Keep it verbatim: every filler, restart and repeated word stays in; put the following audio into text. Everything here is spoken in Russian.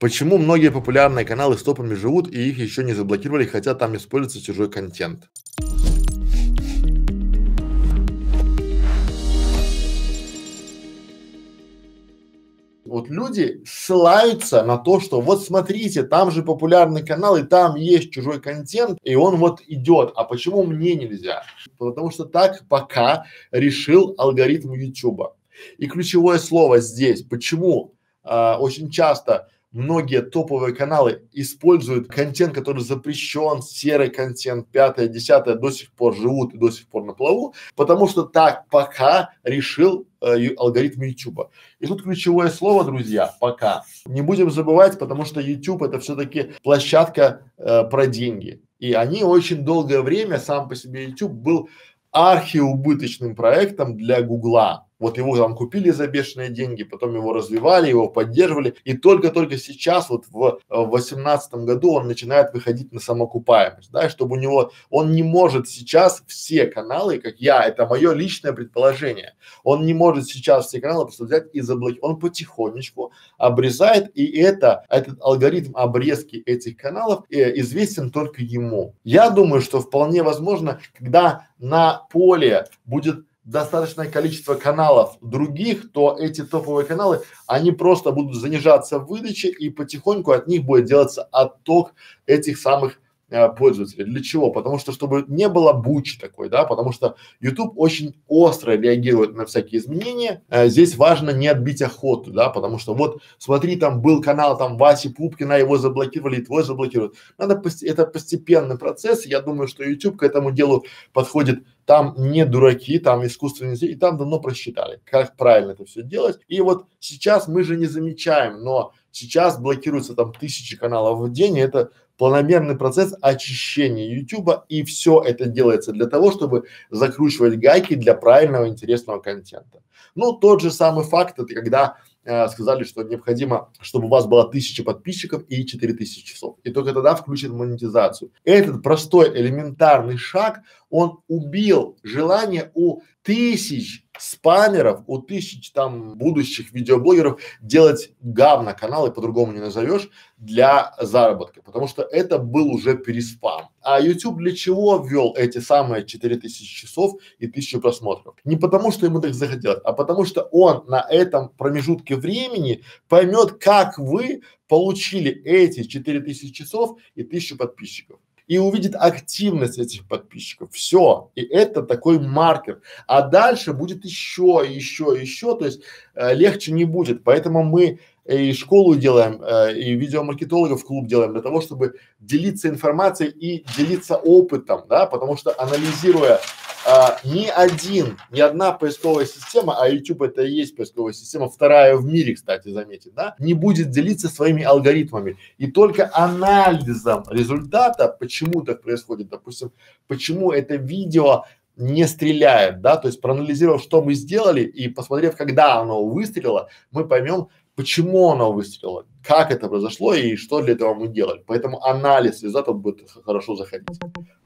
Почему многие популярные каналы с топами живут и их еще не заблокировали, хотя там используется чужой контент? Вот люди ссылаются на то, что вот смотрите, там же популярный канал, и там есть чужой контент, и он вот идет. А почему мне нельзя? Потому что так пока решил алгоритм Ютуба. И ключевое слово здесь, почему а, очень часто многие топовые каналы используют контент, который запрещен, серый контент, пятое, десятое, до сих пор живут и до сих пор на плаву, потому что так пока решил э, алгоритм Ютуба. И тут ключевое слово, друзья, пока. Не будем забывать, потому что YouTube это все-таки площадка э, про деньги. И они очень долгое время, сам по себе YouTube был архиубыточным проектом для Гугла. Вот его там купили за бешеные деньги, потом его развивали, его поддерживали, и только-только сейчас, вот в восемнадцатом году он начинает выходить на самоокупаемость, да, чтобы у него, он не может сейчас все каналы, как я, это мое личное предположение, он не может сейчас все каналы просто взять и заблокировать, он потихонечку обрезает, и это, этот алгоритм обрезки этих каналов э, известен только ему. Я думаю, что вполне возможно, когда на поле будет достаточное количество каналов других, то эти топовые каналы, они просто будут занижаться в выдаче и потихоньку от них будет делаться отток этих самых э, пользователей. Для чего? Потому что, чтобы не было бучи такой, да, потому что YouTube очень остро реагирует на всякие изменения. Э, здесь важно не отбить охоту, да, потому что вот смотри, там был канал там Васи Пупкина, его заблокировали, и твой заблокируют. Надо, пост- это постепенный процесс. Я думаю, что YouTube к этому делу подходит. Там не дураки, там искусственный интеллект, и там давно просчитали, как правильно это все делать. И вот сейчас мы же не замечаем, но сейчас блокируются там тысячи каналов в день, и это планомерный процесс очищения Ютуба, и все это делается для того, чтобы закручивать гайки для правильного интересного контента. Ну, тот же самый факт, это когда э, сказали, что необходимо, чтобы у вас было тысяча подписчиков и четыре тысячи часов, и только тогда включат монетизацию. Этот простой элементарный шаг, он убил желание у тысяч спамеров, у тысяч там будущих видеоблогеров делать говно каналы, по-другому не назовешь, для заработка, потому что это был уже переспам. А YouTube для чего ввел эти самые четыре тысячи часов и тысячу просмотров? Не потому, что ему так захотелось, а потому что он на этом промежутке времени поймет, как вы получили эти четыре тысячи часов и тысячу подписчиков. И увидит активность этих подписчиков. Все. И это такой маркер. А дальше будет еще, еще, еще. То есть э, легче не будет. Поэтому мы и школу делаем, э, и видеомаркетологов клуб делаем для того, чтобы делиться информацией и делиться опытом, да, потому что анализируя а, ни один, ни одна поисковая система, а YouTube это и есть поисковая система, вторая в мире, кстати, заметьте, да, не будет делиться своими алгоритмами. И только анализом результата, почему так происходит, допустим, почему это видео не стреляет, да, то есть проанализировав, что мы сделали и посмотрев, когда оно выстрелило, мы поймем, почему оно выстрелило, как это произошло и что для этого мы делали. Поэтому анализ результатов будет хорошо заходить.